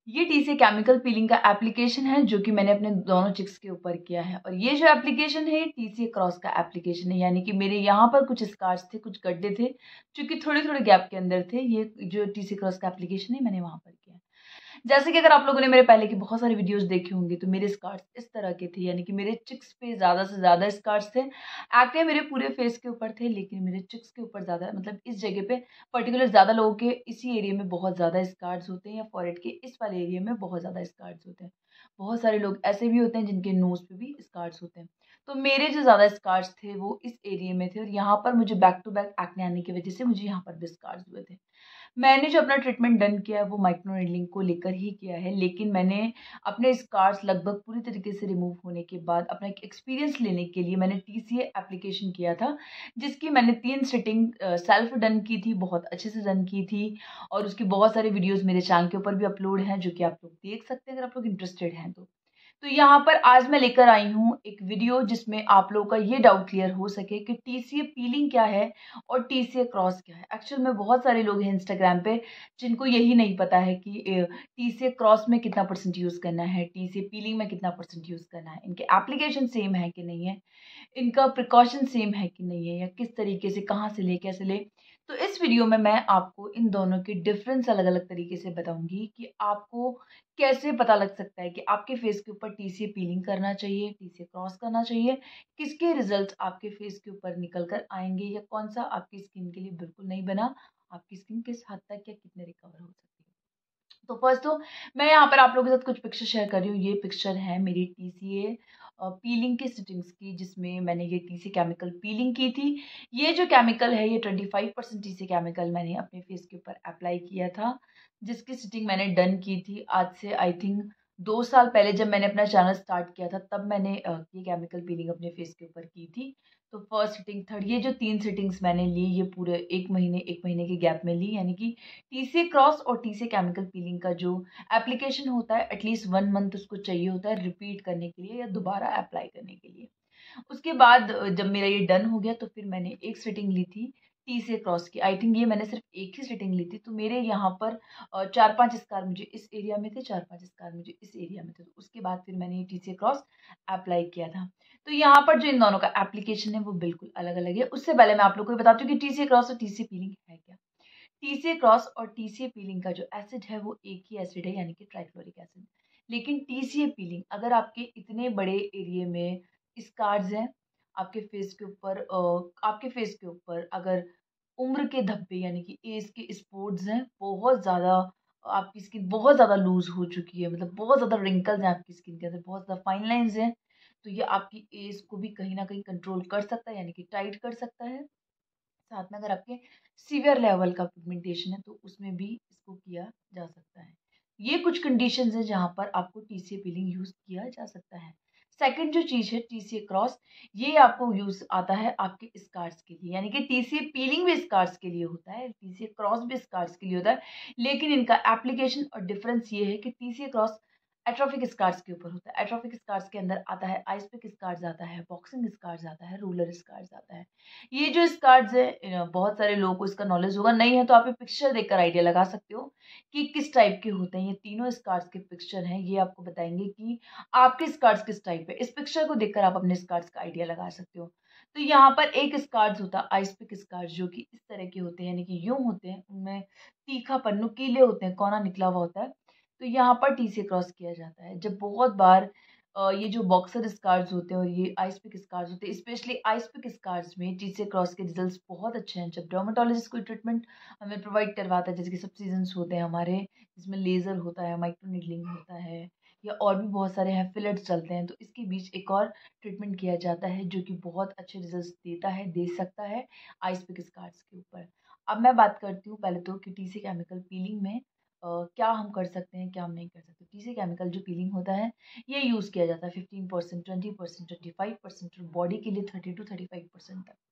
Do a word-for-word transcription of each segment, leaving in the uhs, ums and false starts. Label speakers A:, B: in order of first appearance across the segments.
A: ये TCA chemical peeling का application है जो कि मैंने अपने दोनों चिक्स के ऊपर किया है। और ये जो एप्लीकेशन है टीसीए क्रॉस का एप्लीकेशन है, यानी कि मेरे यहाँ पर कुछ स्कार्स थे, कुछ गड्ढे थे जो कि थोड़े थोड़े गैप के अंदर थे। ये जो टीसीए क्रॉस का एप्लीकेशन है मैंने वहाँ पर किया है। जैसे कि अगर आप लोगों ने मेरे पहले की बहुत सारी वीडियोस देखी होंगी तो मेरे स्कार्स इस तरह के थे, यानी कि मेरे चिक्स पे ज़्यादा से ज़्यादा स्कार्स थे। एक्ने मेरे पूरे फेस के ऊपर थे, लेकिन मेरे चिक्स के ऊपर ज़्यादा, मतलब इस जगह पे पर्टिकुलर ज़्यादा लोगों के इसी एरिया में बहुत ज़्यादा स्कार्स होते हैं, या फॉरहेड के इस वाले एरिया में बहुत ज़्यादा स्कार्स होते हैं। बहुत सारे लोग ऐसे भी होते हैं जिनके नोज़ पे भी स्कार्स होते हैं। तो मेरे जो ज़्यादा स्कार्स थे वो इस एरिया में थे, और यहाँ पर मुझे बैक टू बैक एक्ने आने की वजह से मुझे यहाँ पर भी स्कार्स हुए थे। मैंने जो अपना ट्रीटमेंट डन किया है वो माइक्रोनेडलिंग को लेकर ही किया है, लेकिन मैंने अपने स्कार्स लगभग पूरी तरीके से रिमूव होने के बाद अपना एक एक्सपीरियंस लेने के लिए मैंने टीसीए एप्लीकेशन किया था, जिसकी मैंने तीन सिटिंग सेल्फ डन की थी, बहुत अच्छे से डन की थी। और उसकी बहुत सारे वीडियोस मेरे चैनल के ऊपर भी अपलोड हैं जो कि आप लोग देख सकते हैं अगर आप लोग इंटरेस्टेड हैं तो। तो यहाँ पर आज मैं लेकर आई हूँ एक वीडियो जिसमें आप लोगों का ये डाउट क्लियर हो सके कि टीसीए पीलिंग क्या है और टीसीए क्रॉस क्या है। एक्चुअल में बहुत सारे लोग हैं इंस्टाग्राम पे जिनको यही नहीं पता है कि टीसीए क्रॉस में कितना परसेंट यूज़ करना है, टीसीए पीलिंग में कितना परसेंट यूज़ करना है, इनके एप्लीकेशन सेम है कि नहीं है, इनका प्रिकॉशन सेम है कि नहीं है, या किस तरीके से कहाँ से ले कैसे ले। तो इस वीडियो में मैं आपको इन दोनों के डिफरेंस अलग अलग तरीके से बताऊंगी कि आपको कैसे पता लग सकता है कि आपके फेस के ऊपर टीसीए पीलिंग करना चाहिए, टीसीए क्रॉस करना चाहिए, किसके रिजल्ट आपके फेस के ऊपर निकल कर आएंगे, या कौन सा आपकी स्किन के लिए बिल्कुल नहीं बना, आपकी स्किन किस हद तक या कितने रिकवर हो सकती है। तो फर्स्ट तो मैं यहाँ पर आप लोगों के साथ कुछ पिक्चर शेयर कर रही हूँ। ये पिक्चर है मेरी टीसीए पीलिंग की सिटिंग्स की, जिसमें मैंने ये टीसीए केमिकल पीलिंग की थी। ये जो केमिकल है ये twenty five percent TCA chemical मैंने अपने फेस के ऊपर अप्लाई किया था, जिसकी सिटिंग मैंने डन की थी आज से आई थिंक दो साल पहले। जब मैंने अपना चैनल स्टार्ट किया था तब मैंने अ, ये केमिकल पीलिंग अपने फेस के ऊपर की थी। तो फर्स्ट सिटिंग, थर्ड, ये जो तीन सिटिंग्स मैंने ली ये पूरे एक महीने एक महीने के गैप में ली, यानी कि टीसीए क्रॉस और टीसीए केमिकल पीलिंग का जो एप्लीकेशन होता है एटलीस्ट वन मंथ उसको चाहिए होता है रिपीट करने के लिए या दोबारा अप्लाई करने के लिए। उसके बाद अ, जब मेरा ये डन हो गया तो फिर मैंने एक सिटिंग ली थी टीसीए क्रॉस की। आई थिंक ये मैंने सिर्फ एक ही सिटिंग ली थी, तो मेरे यहाँ पर अ, चार पांच स्कार मुझे इस एरिया में थे, चार पांच स्कार मुझे इस एरिया में थे। तो उसके बाद फिर मैंने ये टीसीए क्रॉस अप्लाई किया था। तो यहाँ पर जो इन दोनों का एप्लीकेशन है वो बिल्कुल अलग अलग है। उससे पहले मैं आप लोगों को बताती हूँ कि टीसीए क्रॉस और टीसीए पीलिंग है क्या। टीसीए क्रॉस और टीसीए पीलिंग का जो एसिड है वो एक ही एसिड है, यानी कि ट्राइक्लोरिक एसिड। लेकिन टीसीए पीलिंग अगर आपके इतने बड़े एरिया में स्कार्स हैं, आपके फेस के ऊपर अ, आपके फेस के ऊपर अगर उम्र के धब्बे यानी कि एज के स्पॉट्स हैं, बहुत ज़्यादा आपकी स्किन बहुत ज़्यादा लूज हो चुकी है, मतलब बहुत ज़्यादा रिंकल्स हैं आपकी स्किन के अंदर, बहुत ज़्यादा फाइन लाइंस हैं, तो ये आपकी एज को भी कहीं ना कहीं कंट्रोल कर सकता है, यानी कि टाइट कर सकता है। साथ में अगर आपके सीवियर लेवल का पिगमेंटेशन है तो उसमें भी इसको किया जा सकता है। ये कुछ कंडीशंस हैं जहाँ पर आपको टीसीए पीलिंग यूज़ किया जा सकता है। सेकंड जो चीज़ है टीसीए क्रॉस, ये आपको यूज़ आता है आपके स्कार्स के लिए, यानी कि टीसीए पीलिंग भी स्कार्स के लिए होता है, टीसीए क्रॉस भी स्कार्स के लिए होता है। लेकिन इनका एप्लीकेशन और डिफरेंस ये है कि टीसीए क्रॉस एट्रोफिक स्कार्स के ऊपर होता है। एट्रोफिक स्कार्स के अंदर आता है आइसपिक स्कार्स आता है, बॉक्सिंग स्कार्स आता है, रूलर स्कार्स आता है। ये जो स्कार्स है अ, बहुत सारे लोगों को इसका नॉलेज होगा, नहीं है तो आप ये पिक्चर देखकर आइडिया लगा सकते हो कि किस टाइप के होते हैं। ये तीनों स्कार्स के पिक्चर हैं, ये आपको बताएंगे कि आपके स्कार्स किस टाइप है। इस पिक्चर को देखकर आप अपने स्कार्स का आइडिया लगा सकते हो। तो यहाँ पर एक स्कार्स होता है आइसपिक स्कार्स, जो कि इस तरह के होते हैं, यानी कि यूं होते हैं, उनमें तीखापन नुकीले होते हैं, कोना निकला हुआ होता है। तो यहाँ पर टी से क्रॉस किया जाता है जब बहुत बार अ, ये जो बॉक्सर स्कार्स होते हैं और ये आइस पिक स्कार्स होते हैं, स्पेशली आइस पिक स्कार्स में टी से क्रॉस के रिजल्ट्स बहुत अच्छे हैं। जब डर्मेटोलॉजिस्ट कोई ट्रीटमेंट हमें प्रोवाइड करवाता है, जैसे कि सब सीजन्स होते हैं हमारे, जिसमें लेज़र होता है, माइक्रो नीडलिंग होता है, या और भी बहुत सारे हैं, फिलेट्स चलते हैं, तो इसके बीच एक और ट्रीटमेंट किया जाता है जो कि बहुत अच्छे रिजल्ट देता है, दे सकता है आइस पिक स्कार्स के ऊपर। अब मैं बात करती हूँ पहले तो कि टी से केमिकल पीलिंग में अ, क्या हम कर सकते हैं, क्या हम नहीं कर सकते। टी से केमिकल जो पीलिंग होता है ये यूज़ किया जाता है fifteen percent, twenty percent, twenty five percent, और बॉडी के लिए thirty to thirty five percent तक।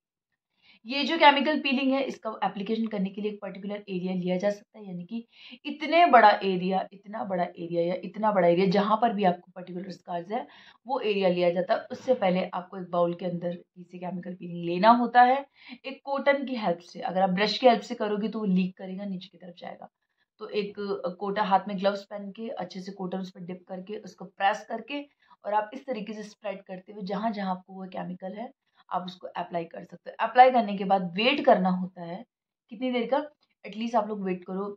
A: ये जो केमिकल पीलिंग है इसका एप्लीकेशन करने के लिए एक पर्टिकुलर एरिया लिया जा सकता है, यानी कि इतने बड़ा एरिया, इतना बड़ा एरिया या इतना बड़ा एरिया जहाँ पर भी आपको पर्टिकुलर स्कार्स है वो एरिया लिया जाता है। उससे पहले आपको एक बाउल के अंदर इसे केमिकल पीलिंग लेना होता है, एक कॉटन की हेल्प से। अगर आप ब्रश की हेल्प से करोगे तो वो लीक करेगा, नीचे की तरफ जाएगा। तो एक कोटा हाथ में ग्लव्स पहन के अच्छे से कोटन उस पर डिप करके उसको प्रेस करके और आप इस तरीके से स्प्रेड करते हुए जहाँ जहाँ आपको वो केमिकल है आप उसको अप्लाई कर सकते हो। अप्लाई करने के बाद वेट करना होता है कितनी देर का, एटलीस्ट आप लोग वेट करो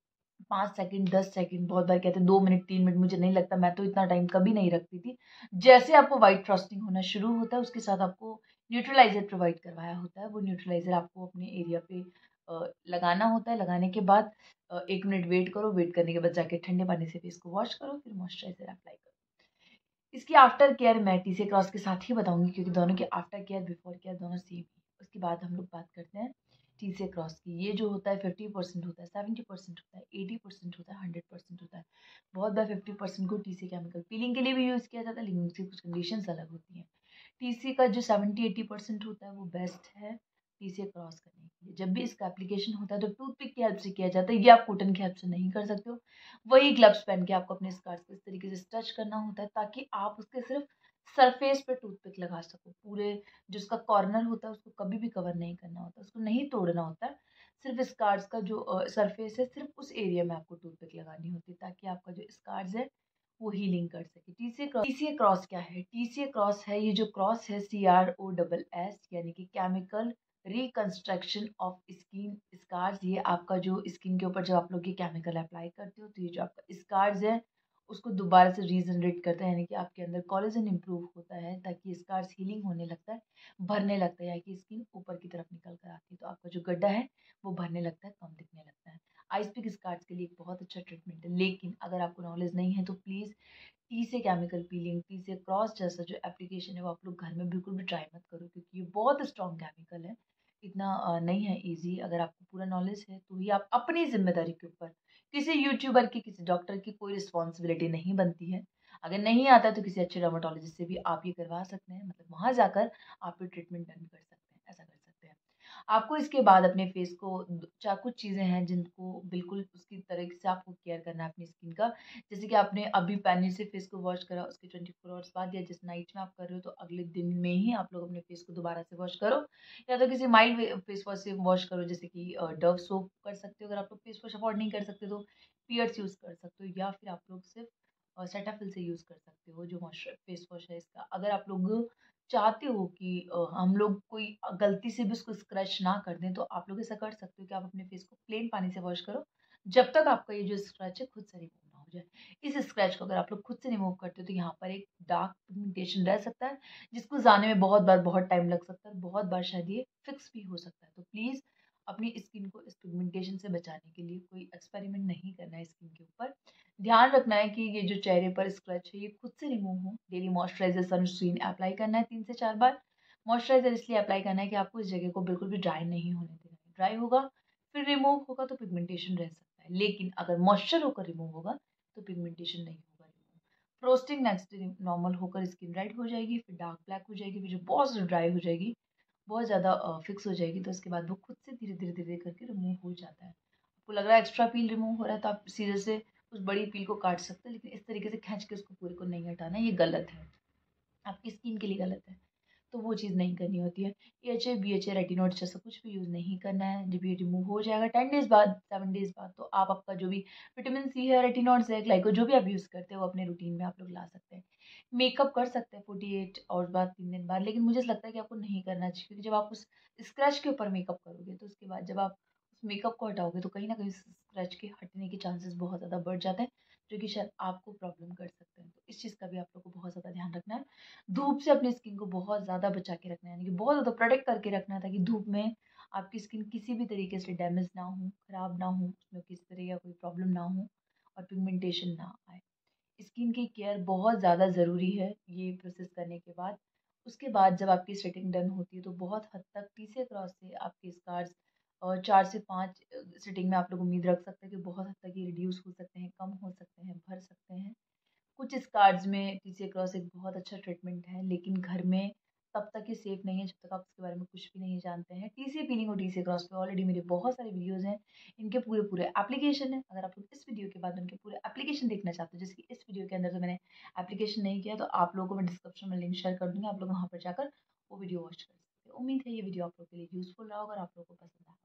A: पाँच सेकंड, दस सेकंड, बहुत बार कहते हैं दो मिनट, तीन मिनट, मुझे नहीं लगता, मैं तो इतना टाइम कभी नहीं रखती थी। जैसे आपको व्हाइट फ्रॉस्टिंग होना शुरू होता है, उसके साथ आपको न्यूट्रलाइज़र प्रोवाइड करवाया होता है। वो न्यूट्रलाइज़र आपको अपने एरिया पे अ, लगाना होता है। लगाने के बाद अ, एक मिनट वेट करो, वेट करने के बाद जाके ठंडे पानी से फेस को वॉश करो, फिर मॉइस्चराइज़र अप्लाई करो। इसकी आफ्टर केयर मैं टीसी क्रॉस के साथ ही बताऊँगी क्योंकि दोनों की आफ्टर केयर, बिफोर केयर दोनों सेम है। उसके बाद हम लोग बात करते हैं टीसी क्रॉस की। ये जो होता है फिफ्टी परसेंट होता है, सेवेंटी परसेंट होता है, एटी परसेंट होता है, हंड्रेड परसेंट होता है। बहुत बार फिफ्टी परसेंट को टीसी केमिकल पीलिंग के लिए भी यूज़ किया जाता है, लेकिन उसकी कुछ कंडीशंस अलग होती हैं। टीसी का जो सेवेंटी एटी परसेंट होता है वो बेस्ट है टीसी क्रॉस करने के लिए। जब भी इसका एप्लीकेशन होता है तो टूथपिक की हेल्प से किया जाता है, ये आप कॉटन की हेल्प से नहीं कर सकते हो। वही ग्लव्स पहन के आपको अपने स्कार्स को इस तरीके से स्ट्रेच करना होता है ताकि आप उसके सिर्फ सरफेस पे टूथपिक लगा सको। पूरे जो उसका कॉर्नर होता है उसको कभी भी कवर नहीं करना होता, उसको नहीं तोड़ना होता है। सिर्फ स्कार्स का जो सरफेस है सिर्फ उस एरिया में आपको टूथपिक लगानी होती है ताकि आपका जो स्कार्स है वो हीलिंग कर सके। टीसीए क्रॉस टीसीए क्रॉस क्या है? टीसीए क्रॉस है, ये जो क्रॉस है C R O double S यानी कि chemical reconstruction of skin scars. ये आपका जो स्किन के ऊपर जब आप लोग ये केमिकल अप्लाई करते हो तो ये जो आपका स्कार्स है उसको दोबारा से रीजनरेट करता है, यानी कि आपके अंदर कोलेजन इंप्रूव होता है ताकि स्कार्स हीलिंग होने लगता है, भरने लगता है, यानी कि स्किन ऊपर की तरफ निकल कर आती है तो आपका जो गड्ढा है वो भरने लगता है, कम दिखने लगता है। आइस पिक स्कार्स के लिए एक बहुत अच्छा ट्रीटमेंट है, लेकिन अगर आपको नॉलेज नहीं है तो please TCA chemical peeling, TCA cross जैसा जो एप्लीकेशन है वो आप लोग घर में बिल्कुल भी ट्राई मत करो क्योंकि ये बहुत स्ट्रॉन्ग केमिकल है। इतना अ, नहीं है ईज़ी। अगर आपको पूरा नॉलेज है तो ही आप अपनी ज़िम्मेदारी के ऊपर किसी यूट्यूबर की, किसी डॉक्टर की कोई रिस्पॉन्सिबिलिटी नहीं बनती है। अगर नहीं आता है तो किसी अच्छे डर्मेटोलॉजिस्ट से भी आप ये करवा सकते हैं, मतलब वहाँ जाकर आप ये ट्रीटमेंट डन कर सकते हैं, ऐसा कर सकते हैं। आपको इसके बाद अपने फेस को द चार कुछ चीज़ें हैं जिनको बिल्कुल उसकी तरीके से आपको केयर करना है अपनी स्किन का। जैसे कि आपने अभी पानी से फेस को वॉश करा, उसके ट्वेंटी फोर आवर्स बाद या जिस नाइट में आप कर रहे हो तो अगले दिन में ही आप लोग अपने फेस को दोबारा से वॉश करो, या तो किसी माइल्ड वे फेस वॉश से वॉश करो जैसे कि अ, डव सोप कर सकते हो। अगर आप लोग फेस वॉश अफोर्ड नहीं कर सकते तो पियर्स यूज़ कर सकते हो, या फिर आप लोग सिर्फ अ, सेटाफिल से यूज़ कर सकते हो जो मॉइस्चर फेस वॉश है इसका। अगर आप लोग चाहते हो कि अ, हम लोग कोई अ, गलती से भी उसको स्क्रैच ना कर दें तो आप लोग ऐसा कर सकते हो कि आप अपने फेस को प्लेन पानी से वॉश करो जब तक आपका ये जो स्क्रैच है खुद से रिमूव ना हो जाए। इस स्क्रैच को अगर आप लोग खुद से रिमूव करते हो तो यहाँ पर एक डार्क पिगमेंटेशन रह सकता है जिसको जाने में बहुत बार बहुत टाइम लग सकता है, बहुत बार शायद ये फिक्स भी हो सकता है। तो प्लीज़ अपनी स्किन को इस पिगमेंटेशन से बचाने के लिए कोई एक्सपेरिमेंट नहीं करना है स्किन के ऊपर। ध्यान रखना है कि ये जो चेहरे पर स्क्रैच है ये खुद से रिमूव हो। डेली मॉइस्चराइज़र सनस्क्रीन अप्लाई करना है तीन से चार बार। मॉइस्चराइज़र इसलिए अप्लाई करना है कि आपको इस जगह को बिल्कुल भी ड्राई नहीं होने देना है। ड्राई होगा फिर रिमूव होगा तो पिगमेंटेशन रह सकता है, लेकिन अगर मॉइस्चर होकर रिमूव होगा तो पिगमेंटेशन नहीं होगा remove. Frosting next day normal होकर स्किन रेड हो जाएगी, फिर डार्क ब्लैक हो जाएगी, फिर जो बहुत ज़्यादा ड्राई हो जाएगी, बहुत ज़्यादा अ, फिक्स हो जाएगी तो उसके बाद वो खुद से धीरे-धीरे, धीरे करके रिमूव हो जाता है। आपको लग रहा है एक्स्ट्रा पील रिमूव हो रहा है तो आप सीधे से उस बड़ी पील को काट सकते हैं, लेकिन इस तरीके से खींच के उसको पूरे को नहीं हटाना, ये गलत है। आपकी स्किन के लिए गलत है। तो वो चीज़ नहीं करनी होती है। एएचए, बीएचए, रेटिनॉइड जैसा कुछ भी यूज़ नहीं करना है। जब ये रिमूव हो जाएगा टेन डेज़ बाद, सेवन डेज़ बाद तो आप आपका जो भी विटामिन सी है, रेटिनॉइड्स है, ग्लाइको जो भी आप यूज़ करते हो वो अपने रूटीन में आप लोग ला सकते हैं। मेकअप कर सकते हैं फोर्टी एट आवर्स बाद, तीन दिन बाद, लेकिन मुझे लगता है कि आपको नहीं करना चाहिए क्योंकि जब आप उस स्क्रैच के ऊपर मेकअप करोगे तो उसके बाद जब आप उस मेकअप को हटाओगे तो कहीं न कहीं स्क्रैच के हटने के चांसेस बहुत ज़्यादा बढ़ जाते हैं, जो कि शायद आपको प्रॉब्लम कर सकते हैं। तो इस चीज़ का भी आप लोग को बहुत ज़्यादा ध्यान रखना है। धूप से अपनी स्किन को बहुत ज़्यादा बचा के रखना है, यानी कि बहुत ज़्यादा प्रोटेक्ट करके रखना है ताकि धूप में आपकी स्किन किसी भी तरीके से डैमेज ना हो, खराब ना हो, उसमें किसी तरह का कोई प्रॉब्लम ना हो और पिगमेंटेशन ना आए। स्किन की केयर बहुत ज़्यादा ज़रूरी है ये प्रोसेस करने के बाद। उसके बाद जब आपकी सेटिंग डन होती है तो बहुत हद तक टीसी क्रॉस से आपके स्कार्स और चार से पाँच अ, सिटिंग में आप लोग उम्मीद रख सकते हैं कि बहुत हद तक ये रिड्यूस हो सकते हैं, कम हो सकते हैं, भर सकते हैं। कुछ स्कार्स में टीसी क्रॉस एक बहुत अच्छा ट्रीटमेंट है, लेकिन घर में तब तक ये सेफ नहीं है जब तक आप उसके बारे में कुछ भी नहीं जानते हैं। टीसी पीलिंग और टीसी क्रॉस पे ऑलरेडी मेरे बहुत सारे वीडियोज़ हैं, इनके पूरे-पूरे एप्लीकेशन हैं। अगर आप लोग इस वीडियो के बाद उनके पूरे एप्लीकेशन देखना चाहते हो, जैसे कि इस वीडियो के अंदर तो मैंने एप्लीकेशन नहीं किया, तो आप लोगों को मैं डिस्क्रिप्शन में लिंक शेयर कर दूँगी, आप लोग वहाँ पर जाकर वो वीडियो वॉच कर सकते हो। उम्मीद है ये वीडियो आप लोग के लिए यूज़फुल रहा होगा और आप लोगों को पसंद आया।